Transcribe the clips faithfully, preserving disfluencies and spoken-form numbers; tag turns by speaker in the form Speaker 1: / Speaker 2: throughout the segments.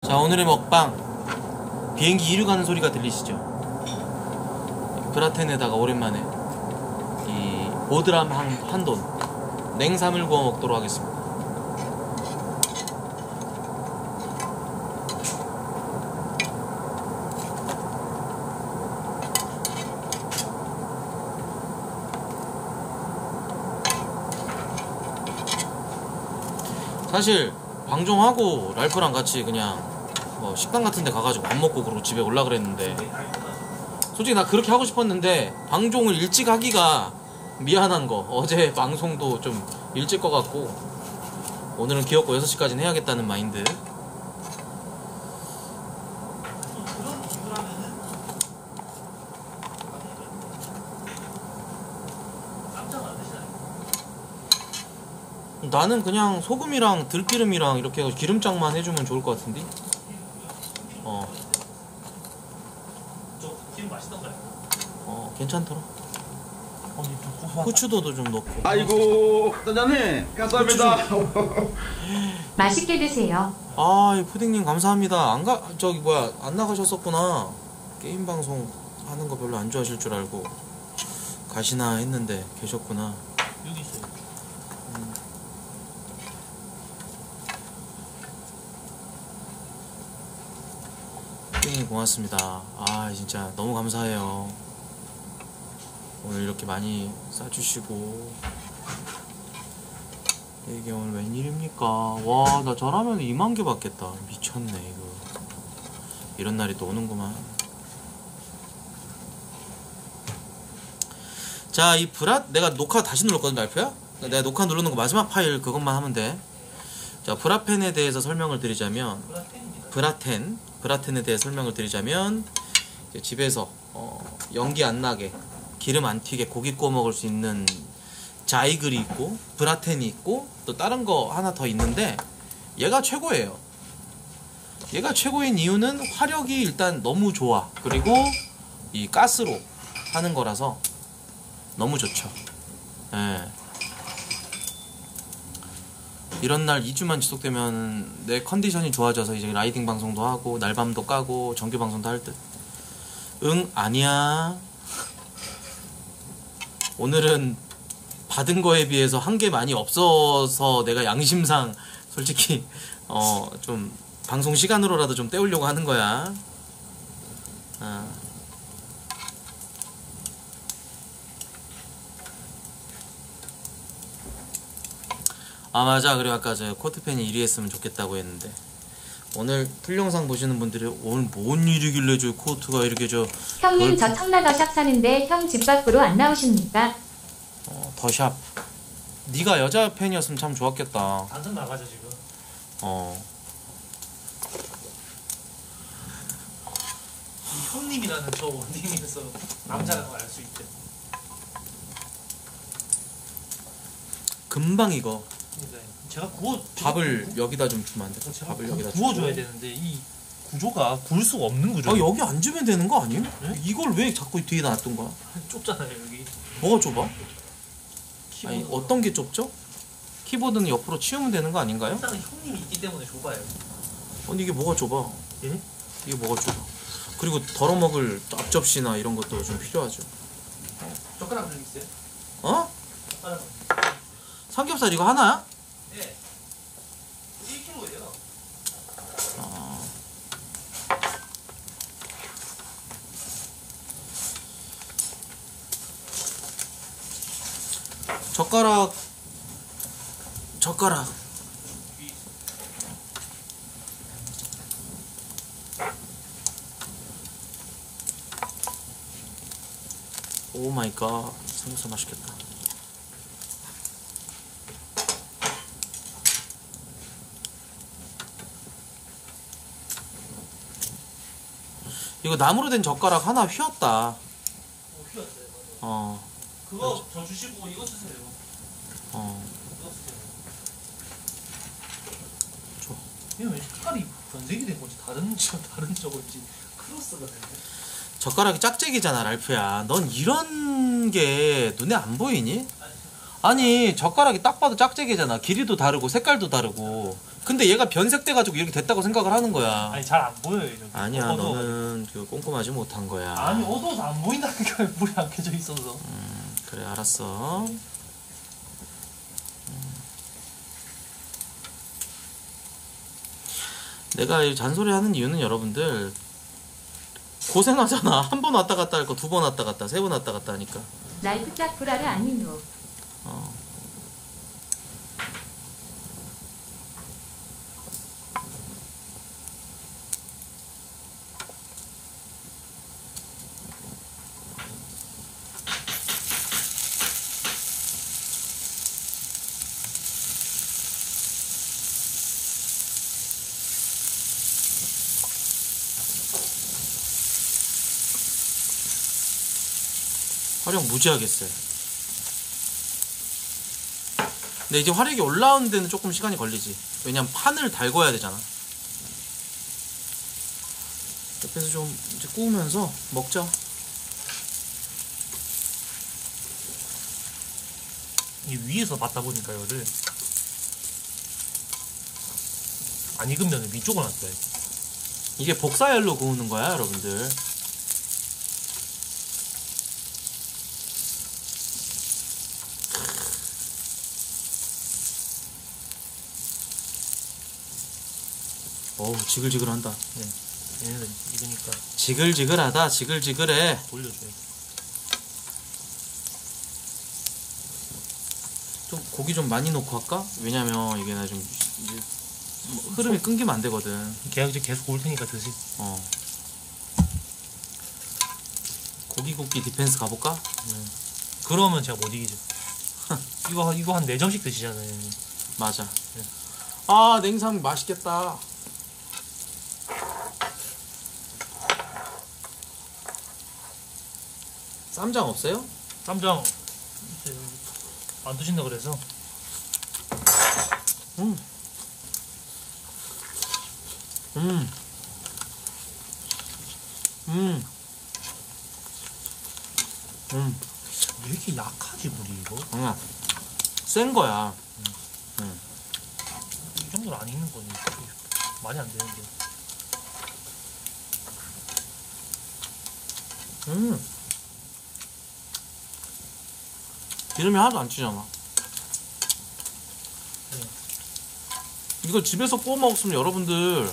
Speaker 1: 자, 오늘의 먹방 비행기 이륙 가는 소리가 들리시죠? 브라텐에다가 오랜만에 이 보드람 한, 한돈 냉삼을 구워 먹도록 하겠습니다. 사실 방종하고 랄프랑 같이 그냥 뭐 식당 같은 데 가가지고 밥 먹고 그러고 집에 올라 그랬는데, 솔직히 나 그렇게 하고 싶었는데 방종을 일찍 하기가 미안한 거, 어제 방송도 좀 일찍 거 같고 오늘은 귀엽고 여섯 시까지는 해야겠다는 마인드. 나는 그냥 소금이랑 들기름이랑 이렇게 해서 기름장만 해주면 좋을 것 같은데? 어.
Speaker 2: 저 기름 맛있던가요?
Speaker 1: 어, 괜찮더라.
Speaker 2: 어, 좀 고소하다.
Speaker 1: 후추도도 좀 넣고.
Speaker 3: 아이고, 사장님, 감사합니다.
Speaker 4: 맛있게 드세요.
Speaker 1: 아, 이 푸딩님 감사합니다. 안 가, 저기 뭐야, 안 나가셨었구나. 게임 방송 하는 거 별로 안 좋아하실 줄 알고 가시나 했는데 계셨구나.
Speaker 2: 여기 있어요.
Speaker 1: 음. 푸딩님 고맙습니다. 아, 진짜 너무 감사해요. 오늘 이렇게 많이 싸주시고. 이게 오늘 웬일입니까? 와, 나 저라면 이만 개 받겠다. 미쳤네 이거. 이런 날이 또 오는구만. 자, 이 브라 내가 녹화 다시 눌렀거든, 랄프야? 내가 녹화 누르는 거 마지막 파일 그것만 하면 돼. 자, 브라펜에 대해서 설명을 드리자면, 브라텐 브라텐에 대해 설명을 드리자면, 이제 집에서 어, 연기 안 나게 기름 안 튀게 고기 구워 먹을 수 있는 자이글이 있고 브라텐이 있고 또 다른 거 하나 더 있는데, 얘가 최고예요. 얘가 최고인 이유는 화력이 일단 너무 좋아. 그리고 이 가스로 하는 거라서 너무 좋죠. 예. 이런 날 이 주만 지속되면 내 컨디션이 좋아져서 이제 라이딩 방송도 하고 날밤도 까고 정규 방송도 할 듯. 응, 아니야. 오늘은 받은 거에 비해서 한 게 많이 없어서 내가 양심상 솔직히 어 좀 방송 시간으로라도 좀 때우려고 하는 거야. 아. 아, 맞아. 그리고 아까 저 코트팬이 일 위 했으면 좋겠다고 했는데, 오늘 풀영상 보시는 분들이 오늘 뭔 일이길래 저 코트가 이렇게 저
Speaker 4: 형님,
Speaker 1: 뭘...
Speaker 4: 저 청라 더샵 사는데 형 집 밖으로 안 나오십니까?
Speaker 1: 어, 더샵. 네가 여자 팬이었으면 참 좋았겠다.
Speaker 2: 완전 나가죠 지금.
Speaker 1: 어.
Speaker 2: 이 형님이라는 저 원딩에서 남자라고 알 수 있대.
Speaker 1: 금방 이거.
Speaker 2: 네. 제가 구워
Speaker 1: 밥을 제가 여기다 좀 주면 안 돼?
Speaker 2: 제가
Speaker 1: 밥을
Speaker 2: 구,
Speaker 1: 여기다
Speaker 2: 구워줘야
Speaker 1: 주고.
Speaker 2: 되는데 이 구조가 구울 수가 없는 구조.
Speaker 1: 아, 여기 앉으면 되는 거 아님?
Speaker 2: 네?
Speaker 1: 이걸 왜 자꾸 뒤에다 놔둔 거야?
Speaker 2: 좁잖아요 여기.
Speaker 1: 뭐가 좁아?
Speaker 2: 키보드.
Speaker 1: 아니, 어떤 게 좁죠? 키보드는 옆으로 치우면 되는 거 아닌가요?
Speaker 2: 일단은 형님이 있기 때문에 좁아요.
Speaker 1: 아니, 이게 뭐가 좁아?
Speaker 2: 예?
Speaker 1: 이게 뭐가 좁아? 그리고 덜어먹을 앞접시나 이런 것도 좀 필요하죠.
Speaker 2: 젓가락 좀 있어요?
Speaker 1: 어?
Speaker 2: 젓가락.
Speaker 1: 삼겹살 이거 하나야?
Speaker 2: 네. 일 킬로그램예요.
Speaker 1: 아. 젓가락 젓가락 오 마이 갓, 삼겹살 맛있겠다. 이거 나무로 된 젓가락 하나 휘었다.
Speaker 2: 어, 휘었어요. 맞아요.
Speaker 1: 어.
Speaker 2: 그거 저 주시고 이거 주세요.
Speaker 1: 어.
Speaker 2: 이거 주세요.
Speaker 1: 줘.
Speaker 2: 이거 왜 색깔이 변색이 된 건지 다른 저 다른 저건지 크로스가 됐네.
Speaker 1: 젓가락이 짝짝이잖아, 랄프야. 넌 이런 게 눈에 안 보이니? 아니, 젓가락이 딱 봐도 짝짝이잖아. 길이도 다르고 색깔도 다르고 근데 얘가 변색돼가지고 이렇게 됐다고 생각을 하는 거야.
Speaker 2: 아니 잘 안 보여요 여기.
Speaker 1: 아니야,
Speaker 2: 어두워.
Speaker 1: 너는 그 꼼꼼하지 못한 거야.
Speaker 2: 아니 어두워서 안 보인다니까 물이 안 켜져 있어서.
Speaker 1: 음, 그래, 알았어. 내가 이 잔소리 하는 이유는 여러분들 고생하잖아. 한 번 왔다 갔다 할 거 두 번 왔다 갔다, 세 번 왔다 갔다 하니까.
Speaker 4: 라이프 짝브라를 아니노.
Speaker 1: 어. 화력 무지하게 세. 근데 이제 화력이 올라오는 데는 조금 시간이 걸리지. 왜냐면 판을 달궈야 되잖아. 옆에서 좀 이제 구우면서 먹자.
Speaker 2: 이 위에서 맞다 보니까 이거를 안 익으면 위쪽은 안 돼.
Speaker 1: 이게 복사열로 구우는 거야, 여러분들. 어우, 지글지글한다.
Speaker 2: 네. 얘네들 익으니까
Speaker 1: 지글지글하다, 지글지글해.
Speaker 2: 돌려줘야 돼.
Speaker 1: 좀 고기 좀 많이 넣고 할까? 왜냐면 이게 나 좀 이제 뭐 흐름이 끊기면 안 되거든.
Speaker 2: 계속 이제 계속 올 테니까 드시.
Speaker 1: 어. 고기 굽기 디펜스 가볼까?
Speaker 2: 음. 그러면 제가 못 이기죠. 이거 이거 한 네 점씩 드시잖아요.
Speaker 1: 맞아.
Speaker 2: 네.
Speaker 1: 아, 냉삼 맛있겠다. 쌈장 없어요?
Speaker 2: 쌈장 이제 안 드신다 그래서.
Speaker 1: 음. 음. 음. 음.
Speaker 2: 왜 이렇게 약하지 물이 이거?
Speaker 1: 그냥 센 거야.
Speaker 2: 이 정도로 안 익는 거니 말이 안 되는데.
Speaker 1: 음. 기름이 하나도 안 튀잖아.
Speaker 2: 네.
Speaker 1: 이걸 집에서 구워 먹었으면 여러분들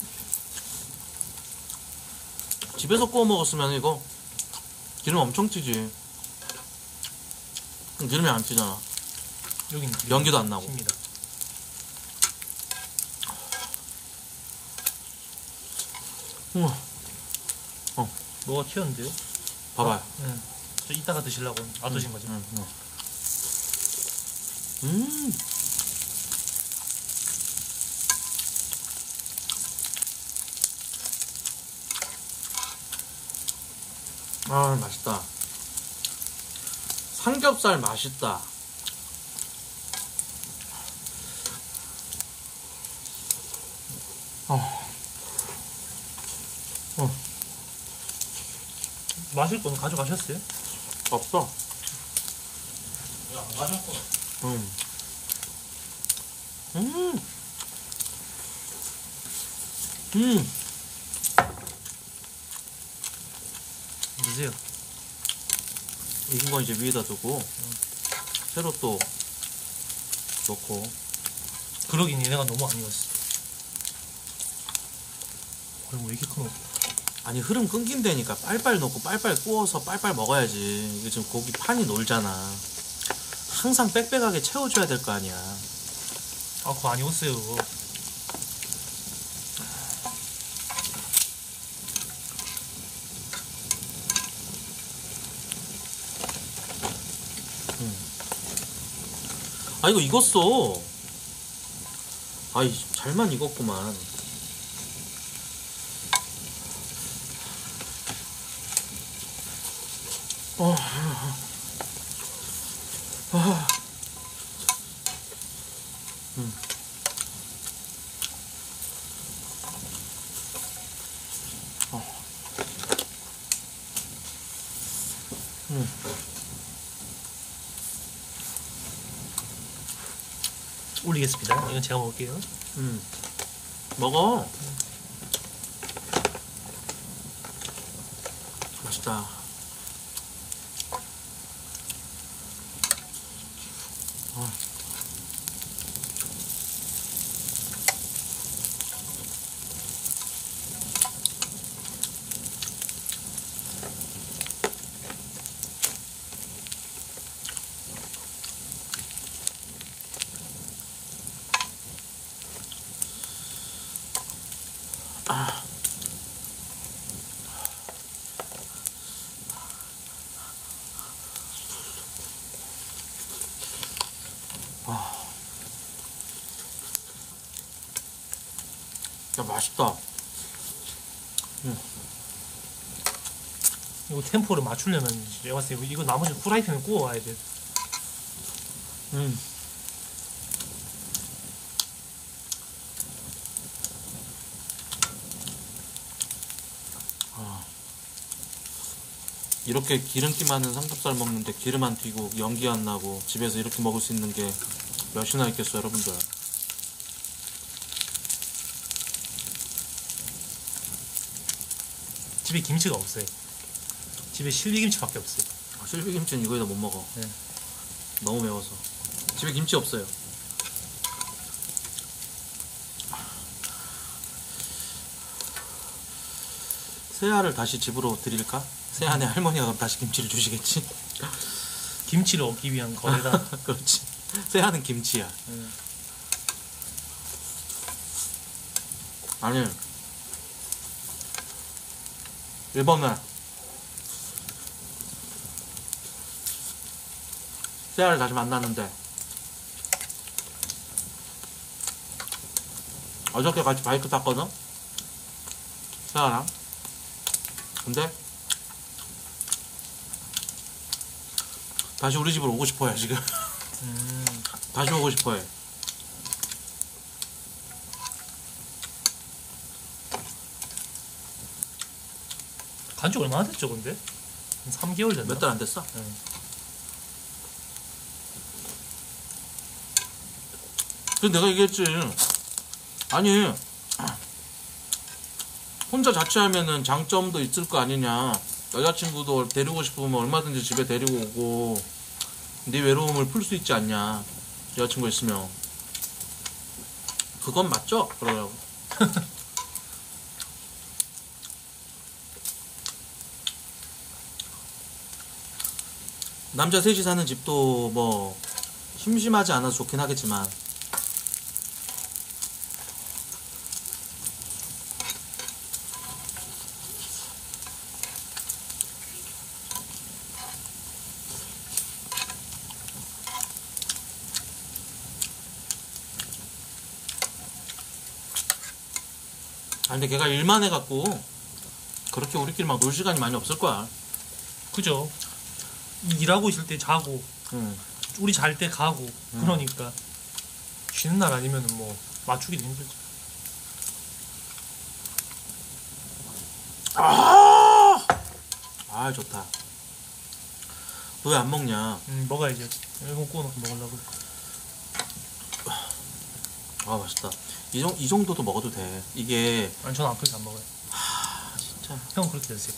Speaker 1: 집에서 구워 먹었으면 이거 기름 엄청 튀지. 기름이 안 튀잖아.
Speaker 2: 여기는
Speaker 1: 연기도 안 나고.
Speaker 2: 칩니다.
Speaker 1: 우와.
Speaker 2: 뭐가 튀었는데요?
Speaker 1: 봐봐요.
Speaker 2: 응. 저 이따가 드시려고 안 드신 거죠?
Speaker 1: 음. 음. 음. 아, 맛있다. 삼겹살 맛있다. 어. 어.
Speaker 2: 마실 건 가져가셨어요?
Speaker 1: 없어.
Speaker 2: 야, 마셨어.
Speaker 1: 음. 음. 음.
Speaker 2: 드세요.
Speaker 1: 익은 건 이제 위에다 두고 새로 또 넣고.
Speaker 2: 그러긴 얘네가 너무 안 익었어. 그럼 왜 이렇게 크노?
Speaker 1: 아니, 흐름 끊긴다니까. 빨빨 넣고 빨빨 구워서 빨빨 먹어야지. 이게 지금 고기 판이 놀잖아. 항상 빽빽하게 채워줘야 될 거 아니야.
Speaker 2: 아 그거 안 익었어요 그거.
Speaker 1: 아, 이거 익었어. 아이, 잘만 익었구만. 어. 아. 음. 어. 음.
Speaker 2: 올리겠습니다. 이건 제가 먹을게요.
Speaker 1: 음. 먹어. 맛있다. 어. 아. 아. 야, 맛있다. 음.
Speaker 2: 이거 템포를 맞추려면 내가 봤을 때 이거 나머지 후라이팬에 구워와야 돼.
Speaker 1: 음. 아. 이렇게 기름기 많은 삼겹살 먹는데 기름 안 튀고 연기 안 나고 집에서 이렇게 먹을 수 있는 게 몇이나 있겠어요, 여러분들.
Speaker 2: 집에 김치가 없어요. 집에 실비김치밖에 없어요.
Speaker 1: 아, 실비김치는 이거에다 못 먹어.
Speaker 2: 네.
Speaker 1: 너무 매워서. 집에 김치 없어요. 새알을 다시 집으로 드릴까? 새알의 할머니가 그럼 다시 김치를 주시겠지?
Speaker 2: 김치를 얻기 위한 거래다.
Speaker 1: 그렇지. 새알은 김치야.
Speaker 2: 네.
Speaker 1: 아니, 이번에 새알을 다시 만났는데 어저께 같이 바이크 탔거든? 새알랑. 근데 다시 우리 집으로 오고 싶어요 지금.
Speaker 2: 음.
Speaker 1: 다시 오고 싶어요.
Speaker 2: 간지 얼마나 됐죠, 근데? 한 삼 개월 됐나?
Speaker 1: 몇 달 안 됐어?
Speaker 2: 네.
Speaker 1: 근데 내가 얘기했지. 아니, 혼자 자취하면은 장점도 있을 거 아니냐. 여자친구도 데리고 싶으면 얼마든지 집에 데리고 오고 네 외로움을 풀 수 있지 않냐. 여자친구 있으면. 그건 맞죠? 그러라고. 남자 셋이 사는 집도 뭐 심심하지 않아서 좋긴 하겠지만 아 근데 걔가 일만 해갖고 그렇게 우리끼리 막 놀 시간이 많이 없을 거야.
Speaker 2: 그죠? 일하고 있을 때 자고,
Speaker 1: 응.
Speaker 2: 우리 잘 때 가고,
Speaker 1: 음.
Speaker 2: 그러니까 쉬는 날 아니면 뭐 맞추기도 힘들죠.
Speaker 1: 아, 아 좋다. 너 왜 안 먹냐?
Speaker 2: 음, 먹어야지. 이거 구워놓고 먹으려고.
Speaker 1: 아 맛있다. 이, 정, 이 정도도 먹어도 돼. 이게
Speaker 2: 아니, 저는 안 그렇게 안 먹어요.
Speaker 1: 아 진짜
Speaker 2: 형은 그렇게 드세요.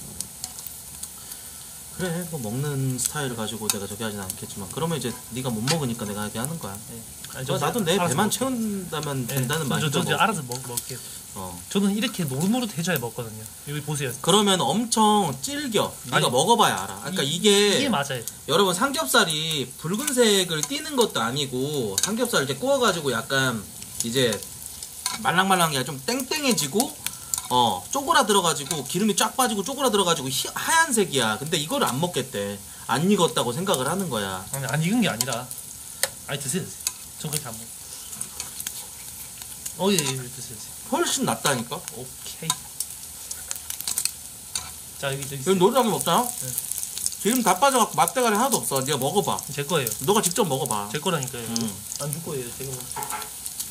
Speaker 1: 그래 뭐 먹는 스타일을 가지고 내가 저기 하진 않겠지만 그러면 이제 네가 못 먹으니까 내가 이렇게 하는 거야.
Speaker 2: 네. 아니,
Speaker 1: 저,
Speaker 2: 저는
Speaker 1: 나도 내
Speaker 2: 알아서
Speaker 1: 배만
Speaker 2: 먹을게요.
Speaker 1: 채운다면
Speaker 2: 네,
Speaker 1: 된다는
Speaker 2: 저,
Speaker 1: 말이죠.
Speaker 2: 저, 저
Speaker 1: 뭐.
Speaker 2: 알아서 먹, 먹을게요.
Speaker 1: 어.
Speaker 2: 저는 이렇게 노릇노릇해져야 먹거든요. 여기 보세요.
Speaker 1: 그러면 엄청 질겨. 네가
Speaker 2: 아니,
Speaker 1: 먹어봐야 알아. 그러니까
Speaker 2: 이-
Speaker 1: 이게,
Speaker 2: 이게 맞아요.
Speaker 1: 여러분 삼겹살이 붉은색을 띠는 것도 아니고 삼겹살 이제 구워가지고 약간 이제 말랑말랑해 좀 땡땡해지고 어 쪼그라들어가지고 기름이 쫙 빠지고 쪼그라들어가지고 희- 하얀색이야. 근데 이거를 안 먹겠대. 안 익었다고 생각을 하는 거야.
Speaker 2: 아니, 안 익은 게 아니라. 아니, 드세요, 드세요. 전 그렇게 안 먹어요. 어, 예, 예, 드세요, 드세요.
Speaker 1: 훨씬 낫다니까.
Speaker 2: 오케이. 자, 여기, 여기.
Speaker 1: 여기 노릇하게 먹잖아.
Speaker 2: 네.
Speaker 1: 기름 다 빠져갖고 맛대가리 하나도 없어. 네가 먹어봐.
Speaker 2: 제 거예요.
Speaker 1: 너가 직접 먹어봐.
Speaker 2: 제 거라니까요.
Speaker 1: 음.
Speaker 2: 안 줄 거예요. 제가 먹을게요.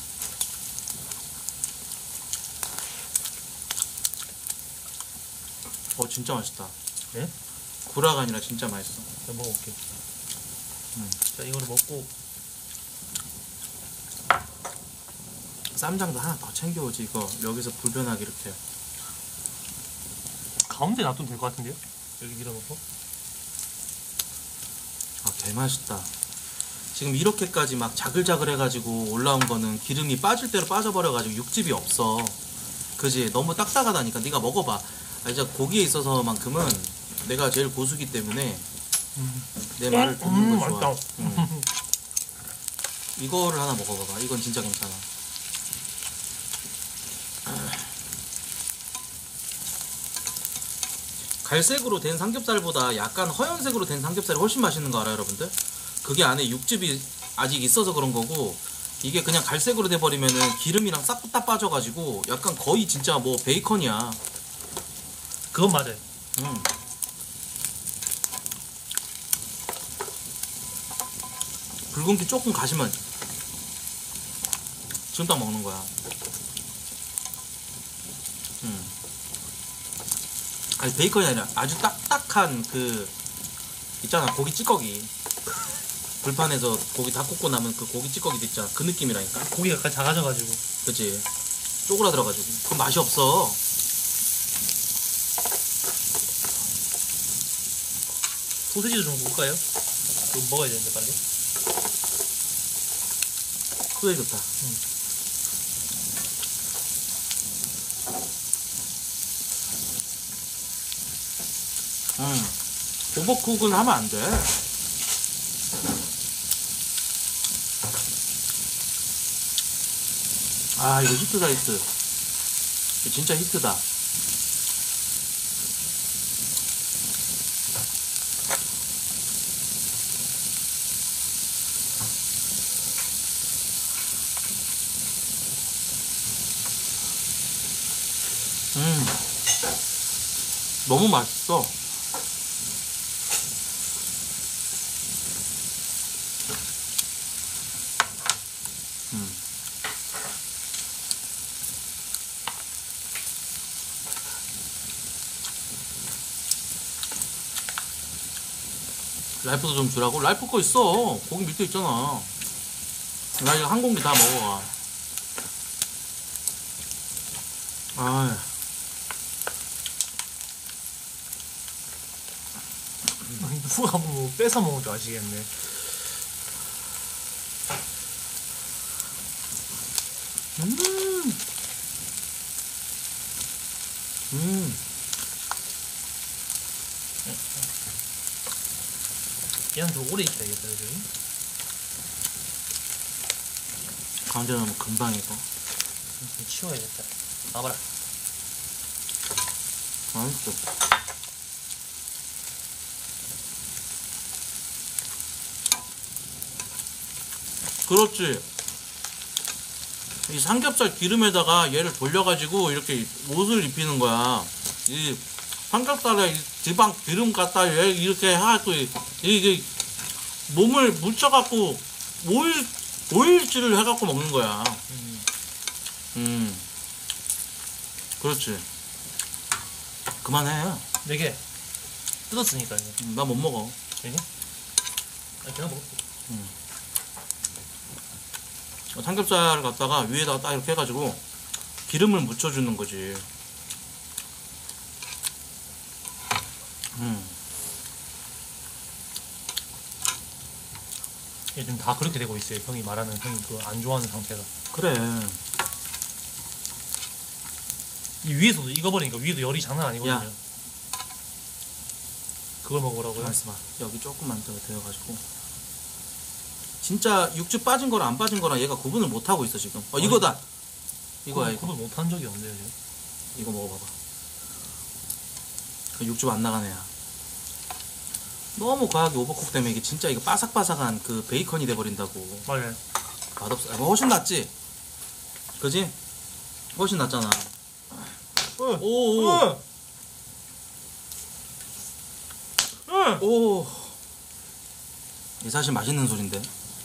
Speaker 1: 어 진짜 맛있다.
Speaker 2: 네?
Speaker 1: 구라가 아니라 진짜 맛있어.
Speaker 2: 제가 먹어볼게요.
Speaker 1: 음.
Speaker 2: 자, 이거를 먹고.
Speaker 1: 쌈장도 하나 더 챙겨오지 이거. 여기서 불변하게 이렇게.
Speaker 2: 가운데 놔두면 될 것 같은데요? 여기 밀어놓고.
Speaker 1: 아, 개맛있다. 지금 이렇게까지 막 자글자글 해가지고 올라온 거는 기름이 빠질 대로 빠져버려가지고 육즙이 없어. 그지? 너무 딱딱하다니까. 네가 먹어봐. 아, 이제 고기에 있어서만큼은 내가 제일 고수기 때문에
Speaker 2: 음.
Speaker 1: 내 말을 듣는
Speaker 2: 음,
Speaker 1: 거 좋아.
Speaker 2: 맛있다.
Speaker 1: 음. 이거를 하나 먹어봐봐. 이건 진짜 괜찮아. 갈색으로 된 삼겹살보다 약간 허연색으로 된 삼겹살이 훨씬 맛있는 거 알아요, 여러분들? 그게 안에 육즙이 아직 있어서 그런 거고, 이게 그냥 갈색으로 돼버리면은 기름이랑 싹 다 빠져가지고 약간 거의 진짜 뭐 베이컨이야.
Speaker 2: 그건 맞아요.
Speaker 1: 음. 붉은기 조금 가시면 지금 딱 먹는 거야. 음. 아니 베이컨이 아니라 아주 딱딱한 그 있잖아, 고기 찌꺼기. 불판에서 고기 다 굽고 나면 그 고기 찌꺼기도 있잖아. 그 느낌이라니까.
Speaker 2: 고기가 약간 작아져가지고.
Speaker 1: 그치? 쪼그라들어가지고 그건 맛이 없어.
Speaker 2: 소시지도 좀 구울까요? 좀 먹어야 되는데 빨리.
Speaker 1: 그게 좋다.
Speaker 2: 음.
Speaker 1: 음. 오버쿡은 하면 안 돼. 아, 이거 히트다, 히트. 이거 진짜 히트다. 음. 너무 맛있어. 음. 라이프도 좀 주라고? 라이프 거 있어. 고기 밑에 있잖아. 나 이거 한 공기 다 먹어가. 아,
Speaker 2: 누가 뭐 뺏어 먹은 줄 아시겠네.
Speaker 1: 음, 음,
Speaker 2: 얘는 좀 오래 익혀야겠다, 여기.
Speaker 1: 가운데 넣으면 금방 익어.
Speaker 2: 좀 치워야겠다. 나와봐라.
Speaker 1: 맛있어. 그렇지. 이 삼겹살 기름에다가 얘를 돌려가지고 이렇게 옷을 입히는 거야. 이 삼겹살에 이 지방 기름 갖다 얘 이렇게 해갖고 이게 몸을 묻혀갖고 오일 오일질을 해갖고 먹는 거야.
Speaker 2: 음.
Speaker 1: 음. 그렇지. 그만해.
Speaker 2: 네 개. 뜯었으니까요.
Speaker 1: 음, 나 못 먹어.
Speaker 2: 이거? 아, 그냥 먹을게.
Speaker 1: 삼겹살 갖다가 위에다가 딱 이렇게 해가지고 기름을 묻혀주는 거지. 음.
Speaker 2: 얘 지금 다 그렇게 되고 있어요. 형이 말하는 형이 그 안 좋아하는 상태가.
Speaker 1: 그래.
Speaker 2: 이 위에서도 익어버리니까 위에도 열이 장난 아니거든요.
Speaker 1: 야.
Speaker 2: 그걸 먹으라고요?
Speaker 1: 가만있어 봐. 여기 조금만 더 데워가지고. 진짜 육즙 빠진 거랑 안 빠진 거랑 얘가 구분을 못 하고 있어 지금. 어, 이거다. 이거야 이거.
Speaker 2: 그걸 못한 적이 없네요. 지금.
Speaker 1: 이거 먹어봐봐. 그 육즙 안 나가네 야. 너무 과하게 오버쿡 때문에 이게 진짜 이거 바삭바삭한 그 베이컨이 돼버린다고.
Speaker 2: 맞아요.
Speaker 1: 맛없어. 아, 뭐 훨씬 낫지? 그지? 훨씬 낫잖아.
Speaker 2: 응.
Speaker 1: 오, 오.
Speaker 2: 응. 응.
Speaker 1: 오. 이 사실 맛있는 소린데.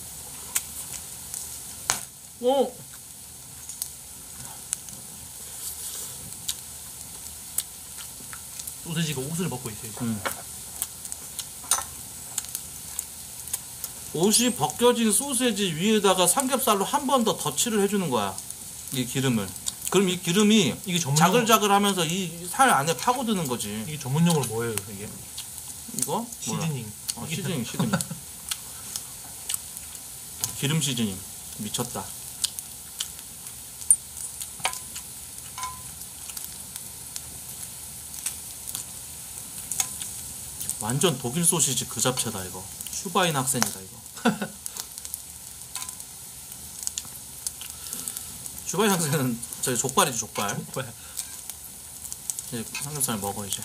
Speaker 2: 오. 소세지가 옷을 벗고 있어요. 지금.
Speaker 1: 음. 옷이 벗겨진 소세지 위에다가 삼겹살로 한 번 더 덧칠을 해주는 거야. 이 기름을. 그럼 이 기름이
Speaker 2: 이게 전문용
Speaker 1: 자글자글하면서 이 살 안에 파고드는 거지.
Speaker 2: 이게 전문용어로 뭐예요 이게?
Speaker 1: 이거? 몰라.
Speaker 2: 시즈닝.
Speaker 1: 어,
Speaker 2: 이게
Speaker 1: 시즈닝, 시즈닝. 기름 시즈닝. 미쳤다. 완전 독일 소시지 그 잡채다 이거. 슈바인 학센이다 이거. 슈바인 학센은 저기 족발이지 족발.
Speaker 2: 뭐야?
Speaker 1: 이제 삼겹살 먹어 이제.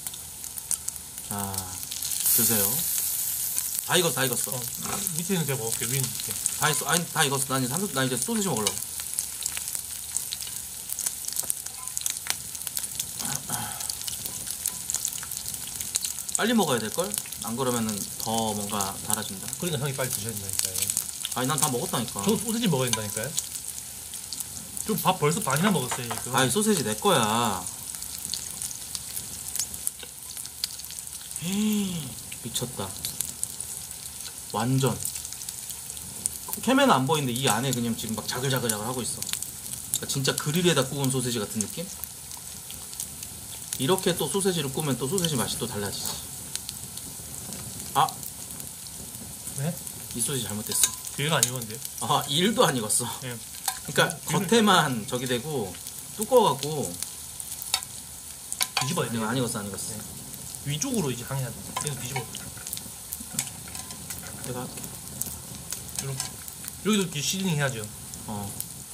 Speaker 1: 자 드세요. 다 익었어 다 익었어.
Speaker 2: 어, 밑에는 제가 먹을게. 위는 이렇게.
Speaker 1: 다 익었어. 아니 다 익었어. 난 이제 삼겹 나 이제 소시지 먹으려고. 빨리 먹어야 될걸? 안 그러면은 더 뭔가 달아진다.
Speaker 2: 그러니까 형이 빨리 드셔야 된다니까요.
Speaker 1: 아니 난 다 먹었다니까.
Speaker 2: 저 소세지 먹어야 된다니까요. 좀 밥 벌써 반이나 먹었어요. 지금.
Speaker 1: 아이 소세지 내 거야. 헤이, 미쳤다. 완전. 캠에는 안 보이는데 이 안에 그냥 지금 막 자글자글자글 하고 있어. 그러니까 진짜 그릴에다 구운 소세지 같은 느낌? 이렇게 또 소세지를 구우면 또 소세지 맛이 또 달라지지. 아,
Speaker 2: 네?
Speaker 1: 이 소세지 잘못됐어.
Speaker 2: 뒤가 안 익었는데요.
Speaker 1: 아, 일도 안 익었어.
Speaker 2: 네.
Speaker 1: 그러니까
Speaker 2: 뒤를-
Speaker 1: 겉에만 저기 되고 두꺼워갖고
Speaker 2: 뒤집어야
Speaker 1: 아니,
Speaker 2: 돼요.
Speaker 1: 안 익었어, 안 익었어.
Speaker 2: 네. 위쪽으로 이제 향해야 돼. 그래서 뒤집어.
Speaker 1: 내가 할게.
Speaker 2: 이렇게. 여기도 이렇게 시즈닝 해야죠.
Speaker 1: 어.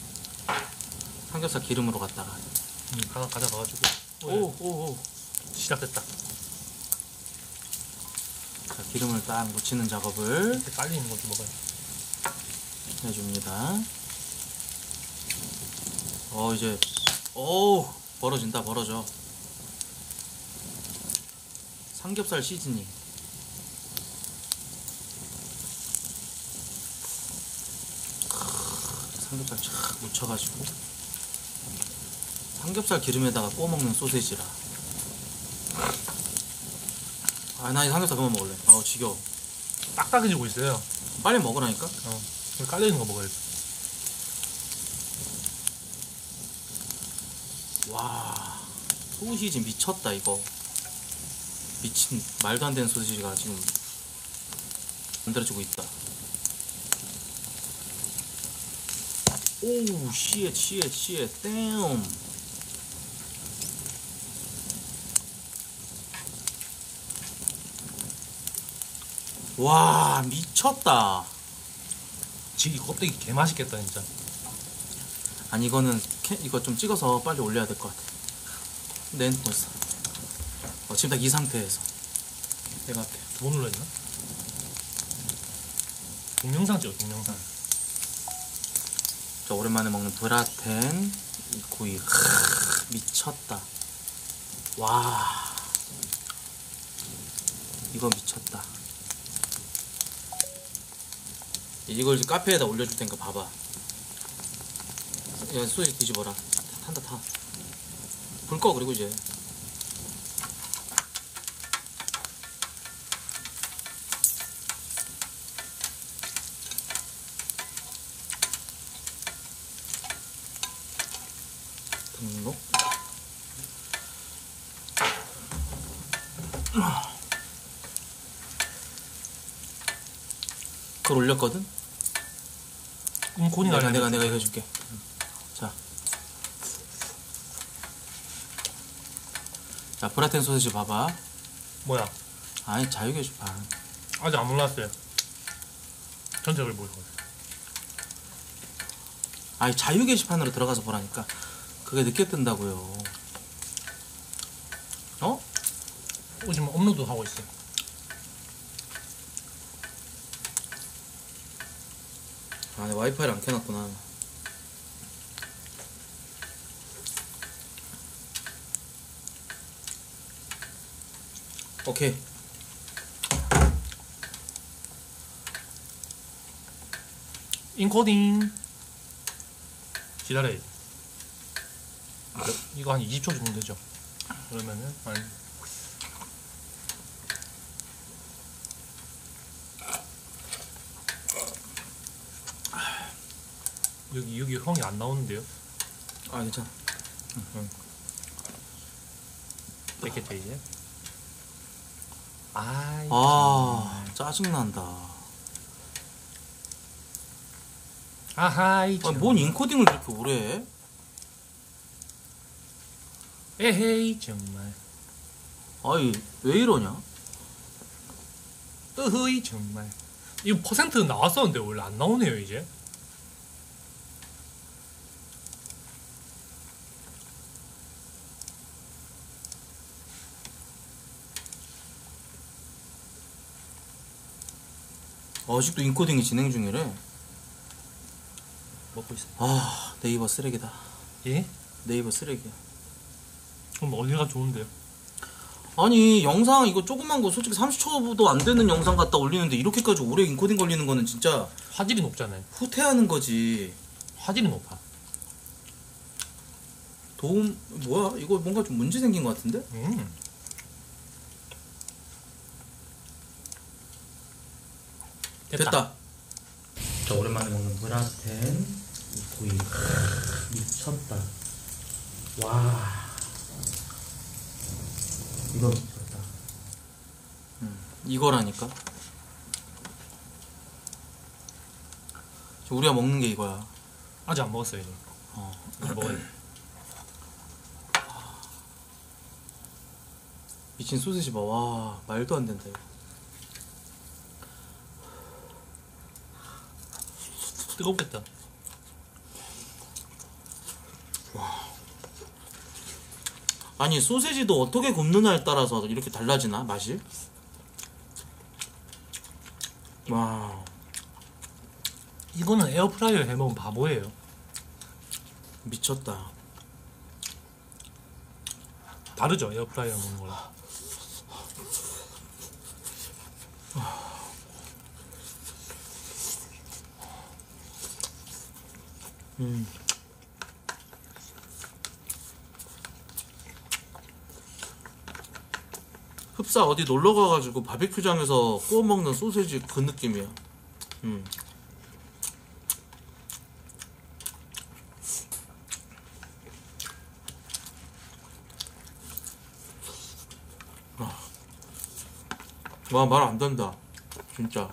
Speaker 1: 삼겹살 기름으로 갔다가.
Speaker 2: 음, 하나 가져가가지고.
Speaker 1: 오, 오, 오.
Speaker 2: 시작됐다.
Speaker 1: 자, 기름을 딱 묻히는 작업을
Speaker 2: 이렇게 깔리는 것도 먹어요.
Speaker 1: 해줍니다. 어, 이제, 오, 벌어진다, 벌어져. 삼겹살 시즈닝. 크으, 삼겹살 쫙 묻혀가지고. 삼겹살 기름에다가 구워 먹는 소세지라. 아, 나 이 삼겹살 그만 먹을래. 아우, 지겨워.
Speaker 2: 딱딱해지고 있어요.
Speaker 1: 빨리 먹으라니까?
Speaker 2: 어. 여기 깔려있는 거 먹어야지.
Speaker 1: 와, 소시지 미쳤다 이거. 미친 말도 안 되는 소시지가 지금 만들어지고 있다. 오우 씨엣 씨엣 씨엣 댐. 와 미쳤다.
Speaker 2: 지금 이 껍데기 개 맛있겠다 진짜.
Speaker 1: 아니 이거는 캐, 이거 좀 찍어서 빨리 올려야 될 것 같아. 내 핸드폰 있어. 어, 지금 딱 이 상태에서 내가 할게.
Speaker 2: 두 번 눌러있나? 동영상 찍어 동영상.
Speaker 1: 자, 오랜만에 먹는 브라텐 이 구이. 크, 미쳤다. 와 이거 미쳤다. 이걸 이제 카페에다 올려줄 테니까 봐봐. 야 소시지 뒤집어라. 탄다 타. 불 꺼. 그리고 이제 등록. 그걸 올렸거든?
Speaker 2: 음, 곤이
Speaker 1: 내가
Speaker 2: 나네.
Speaker 1: 내가 내가 이거 해줄게. 자, 자 브라텐 소시지 봐봐.
Speaker 2: 뭐야?
Speaker 1: 아니 자유 게시판.
Speaker 2: 아직 안 올랐어요. 전체를 보일 거예요.
Speaker 1: 아니 자유 게시판으로 들어가서 보라니까. 그게 늦게 뜬다고요. 어?
Speaker 2: 어, 지금 업로드 하고 있어.
Speaker 1: 아, 내 와이파이를 안 켜놨구나. 오케이.
Speaker 2: 인코딩. 기다려야 돼. 이거 한 이십 초 정도 되죠. 그러면은 아니 여기 여기 형이 안 나오는데요.
Speaker 1: 아 괜찮아.
Speaker 2: 됐겠죠 이제. 아이,
Speaker 1: 아 짜증난다.
Speaker 2: 아하이.
Speaker 1: 아니, 뭔 인코딩을 그렇게 오래 해?
Speaker 2: 에헤이 정말.
Speaker 1: 아이 왜 이러냐?
Speaker 2: 으흐이 정말. 이거 퍼센트 나왔었는데 원래 안 나오네요 이제.
Speaker 1: 아직도 인코딩이 진행 중이래.
Speaker 2: 먹고 있어.
Speaker 1: 아 네이버 쓰레기다.
Speaker 2: 예?
Speaker 1: 네이버 쓰레기야.
Speaker 2: 그럼 어디가 좋은데요?
Speaker 1: 아니 영상 이거 조그만 거 솔직히 삼십 초도 안 되는 영상 갖다 올리는데 이렇게까지 오래 인코딩 걸리는 거는 진짜
Speaker 2: 화질이 높잖아요.
Speaker 1: 후퇴하는 거지.
Speaker 2: 화질이 높아.
Speaker 1: 도움 뭐야 이거 뭔가 좀 문제 생긴 것 같은데?
Speaker 2: 음. 됐다.
Speaker 1: 됐다. 자 오랜만에 먹는 브라텐 구이 미쳤다. 와 이거 미쳤다. 음, 이거라니까. 우리가 먹는 게 이거야.
Speaker 2: 아직 안 먹었어요 이제.
Speaker 1: 어.
Speaker 2: 이제 먹어야 돼.
Speaker 1: 미친 소시지 봐. 와 말도 안 된다 이거.
Speaker 2: 뜨겁겠다.
Speaker 1: 아니 소세지도 어떻게 굽느냐에 따라서 이렇게 달라지나 맛이? 와
Speaker 2: 이거는 에어프라이어 해먹으면 바보예요.
Speaker 1: 미쳤다.
Speaker 2: 다르죠 에어프라이어 먹는 거랑.
Speaker 1: 음. 흡사 어디 놀러 가가지고 바비큐장에서 구워 먹는 소세지 그 느낌이야. 음. 와 말 안 된다 진짜.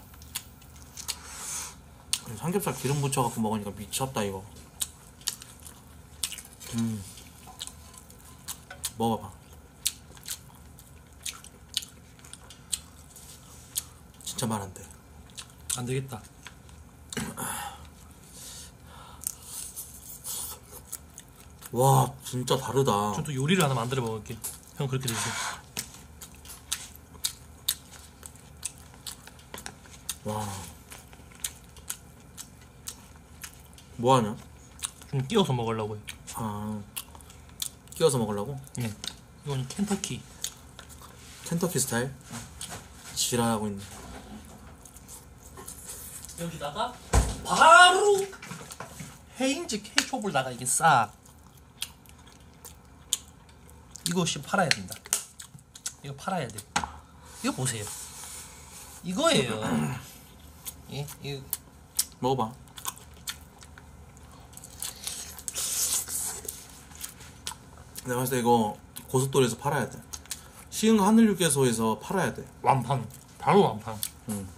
Speaker 1: 삼겹살 기름 묻혀갖고 먹으니까 미쳤다 이거. 음 먹어봐. 진짜 말 안 돼.
Speaker 2: 안 되겠다.
Speaker 1: 와 진짜 다르다.
Speaker 2: 저도 요리를 하나 만들어 먹을게. 형 그렇게 드세요.
Speaker 1: 와 뭐하냐?
Speaker 2: 좀 끼워서 먹으려고요.
Speaker 1: 아 끼워서 먹으려고?
Speaker 2: 네. 이건 켄터키.
Speaker 1: 켄터키 스타일? 지랄하고 있네.
Speaker 2: 여기다가 바로 헤인즈 케첩을다가 이게 싹 이것이 팔아야 된다. 이거 팔아야 돼. 이거 보세요. 이거예요. 예, 이거
Speaker 1: 먹어봐. 내가 봤을 때 이거 고속도로에서 팔아야 돼. 시흥 하늘휴게소에서 팔아야 돼.
Speaker 2: 완판. 바로 완판.
Speaker 1: 응.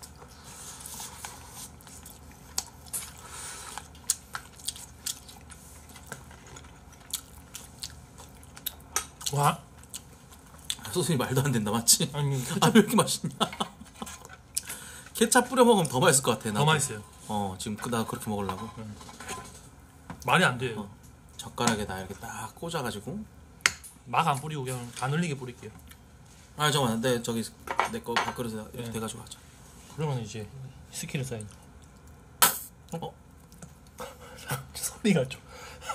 Speaker 2: 와.
Speaker 1: 소스이 말도 안 된다 맞지?
Speaker 2: 아니
Speaker 1: 아 왜 이렇게 맛있냐? 케찹 뿌려 먹으면 더 맛있을 것 같아.
Speaker 2: 더
Speaker 1: 나도.
Speaker 2: 맛있어요.
Speaker 1: 어 지금 그- 나 그렇게 먹으려고.
Speaker 2: 말이 안 돼요.
Speaker 1: 어. 젓가락에다 이렇게 딱 꽂아가지고.
Speaker 2: 막 안 뿌리고 그냥 안 흘리게 뿌릴게요.
Speaker 1: 아 잠깐만 내 저기 내 거 밥그릇에 이렇게
Speaker 2: 네.
Speaker 1: 돼가지고 하자.
Speaker 2: 그러면 이제 스킬을 쌓인.
Speaker 1: 어?
Speaker 2: 소리가 좀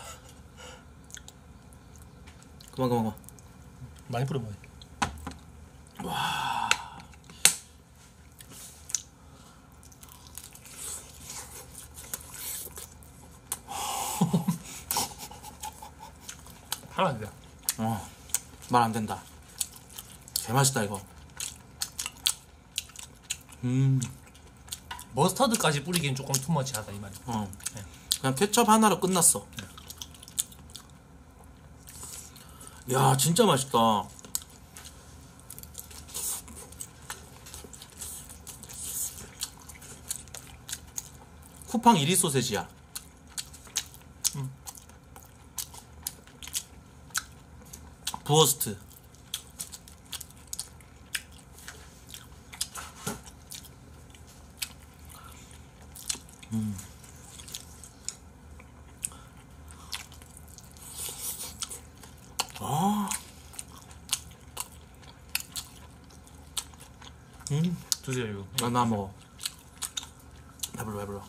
Speaker 1: 그만 그만 그만.
Speaker 2: 많이 뿌려봐요.
Speaker 1: 와.
Speaker 2: 하나 안 돼.
Speaker 1: 어. 말 안 된다. 개 맛있다 이거. 음.
Speaker 2: 머스터드까지 뿌리기엔 조금 투머치하다 이 말이야.
Speaker 1: 어.
Speaker 2: 네.
Speaker 1: 그냥 케첩 하나로 끝났어. 야 진짜 맛있다. 쿠팡 일 위 소세지야.
Speaker 2: 음.
Speaker 1: 부어스트. 음. 아.
Speaker 2: 음 드세요 이거.
Speaker 1: 나, 나 먹어. 배불러 배불러.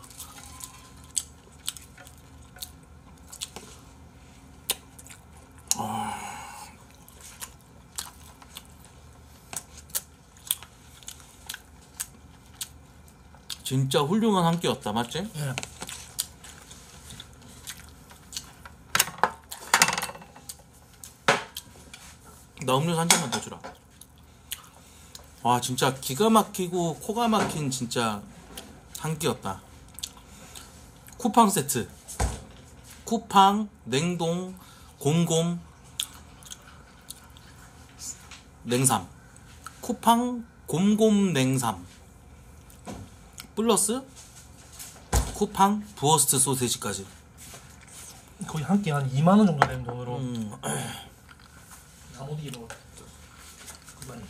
Speaker 1: 아. 진짜 훌륭한 한 끼였다, 맞지?
Speaker 2: 예.
Speaker 1: 나 음료수 한 잔만 더 주라. 와 진짜 기가 막히고 코가 막힌 진짜 한 끼였다. 쿠팡 세트. 쿠팡 냉동 곰곰 냉삼. 쿠팡 곰곰 냉삼 플러스 쿠팡 부어스트 소세지까지.
Speaker 2: 거의 한 끼 한 이만 원 정도 되는 돈으로
Speaker 1: 음.
Speaker 2: 다 못 이기는 거. 그만.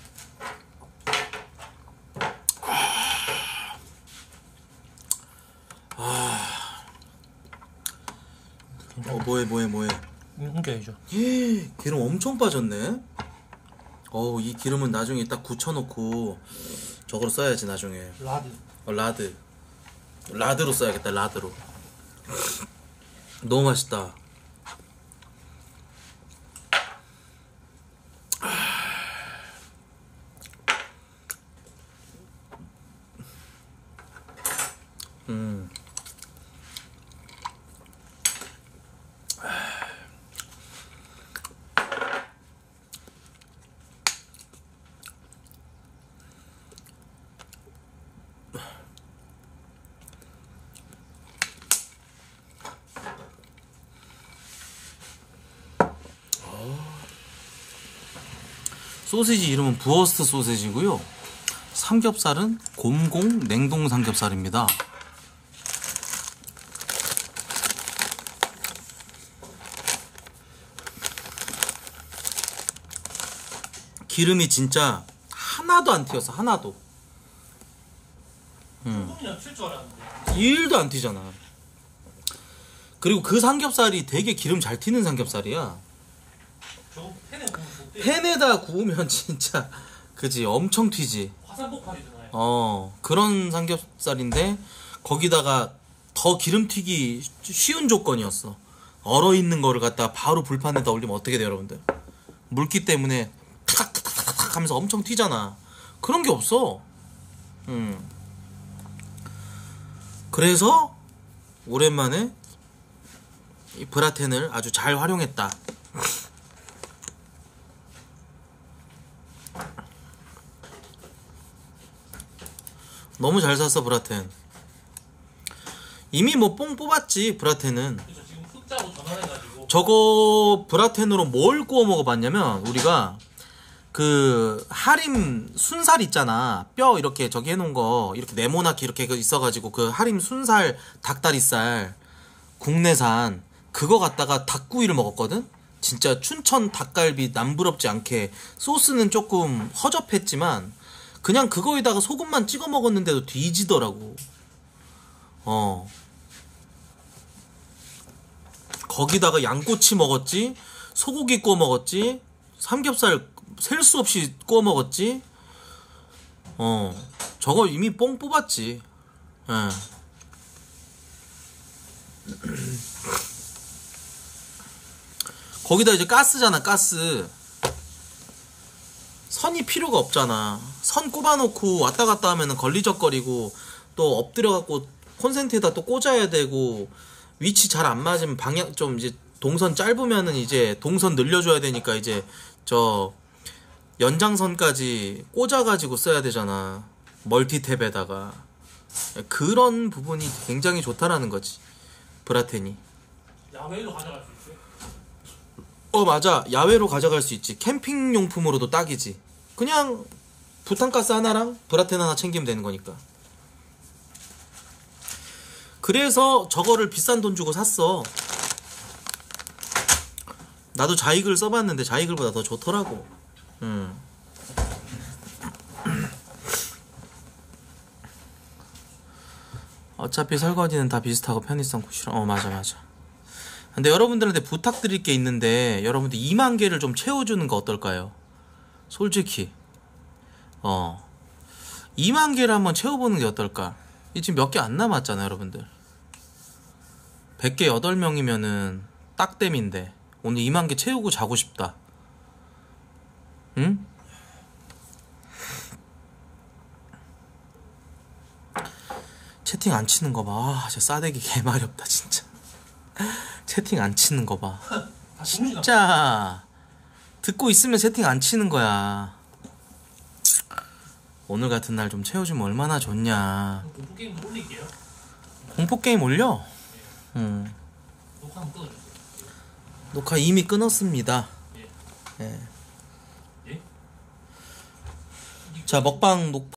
Speaker 1: 어 뭐해 뭐해 뭐해.
Speaker 2: 옮겨야죠.
Speaker 1: 기름 엄청 빠졌네. 어우 이 기름은 나중에 딱 굳혀놓고 저거로 써야지 나중에.
Speaker 2: 라드.
Speaker 1: 어, 라드 라드로 써야겠다. 라드로. 너무 맛있다. 음. 소시지 이름은 부어스트 소시지고요. 삼겹살은 곰공 냉동 삼겹살입니다. 기름이 진짜 하나도 안 튀었어. 하나도. 음.
Speaker 2: 조금이나 튈 줄 알았는데.
Speaker 1: 일도 안 튀잖아. 그리고 그 삼겹살이 되게 기름 잘 튀는 삼겹살이야.
Speaker 2: 저거 팬에 구우면 좋대.
Speaker 1: 팬에다 구우면 진짜 그지 엄청 튀지.
Speaker 2: 화산 폭발이잖아요.
Speaker 1: 어 그런 삼겹살인데 거기다가 더 기름 튀기 쉬운 조건이었어. 얼어있는 거를 갖다가 바로 불판에다 올리면 어떻게 돼요 여러분들? 물기 때문에 탁탁탁탁 하면서 엄청 튀잖아. 그런 게 없어. 음. 그래서 오랜만에 이 브라텐을 아주 잘 활용했다. 너무 잘 샀어 브라텐. 이미 뭐 뽕 뽑았지 브라텐은.
Speaker 2: 그래서 지금 흑자로 전환해가지고.
Speaker 1: 저거 브라텐으로 뭘 구워 먹어봤냐면 우리가 그 하림 순살 있잖아. 뼈 이렇게 저기 해놓은 거 이렇게 네모나게 이렇게 있어가지고 그 하림 순살 닭다리살 국내산 그거 갖다가 닭구이를 먹었거든. 진짜 춘천 닭갈비 남부럽지 않게 소스는 조금 허접했지만 그냥 그거에다가 소금만 찍어 먹었는데도 뒤지더라고. 어. 거기다가 양꼬치 먹었지, 소고기 구워 먹었지, 삼겹살 셀 수 없이 구워 먹었지. 어. 저거 이미 뽕 뽑았지. 예. 거기다 이제 가스잖아, 가스. 선이 필요가 없잖아. 선 꼽아놓고 왔다 갔다 하면은 걸리적거리고 또 엎드려갖고 콘센트에다 또 꽂아야 되고 위치 잘 안 맞으면 방향 좀 이제 동선 짧으면은 이제 동선 늘려줘야 되니까 이제 저 연장선까지 꽂아가지고 써야 되잖아. 멀티탭에다가. 그런 부분이 굉장히 좋다라는 거지. 브라텐이.
Speaker 2: 야외로 가져갈 수 있어요?
Speaker 1: 어 맞아, 야외로 가져갈 수 있지. 캠핑 용품으로도 딱이지. 그냥 부탄가스 하나랑 브라텐 하나 챙기면 되는 거니까. 그래서 저거를 비싼 돈 주고 샀어. 나도 자이글 써봤는데 자이글보다 더 좋더라고. 음. 어차피 설거지는 다 비슷하고 편의성 굿이라. 어 맞아 맞아. 근데 여러분들한테 부탁드릴 게 있는데, 여러분들 이만 개를 좀 채워주는 거 어떨까요? 솔직히 어 이만 개를 한번 채워보는 게 어떨까? 이 지금 몇 개 안 남았잖아 여러분들. 백 개 여덟 명이면은 딱땜인데 오늘 이만 개 채우고 자고 싶다. 응? 채팅 안 치는 거 봐. 아, 저 싸대기 개말이 없다 진짜. 채팅 안 치는 거 봐. 진짜 듣고 있으면 채팅 안 치는 거야. 오늘 같은 날 좀 채워주면 얼마나 좋냐.
Speaker 2: 공포 게임도 올릴게요.
Speaker 1: 공포 게임 올려? 응.
Speaker 2: 녹화 한번 끊어주세요.
Speaker 1: 녹화 이미 끊었습니다.
Speaker 2: 예.
Speaker 1: 예.
Speaker 2: 예?
Speaker 1: 자, 먹방 녹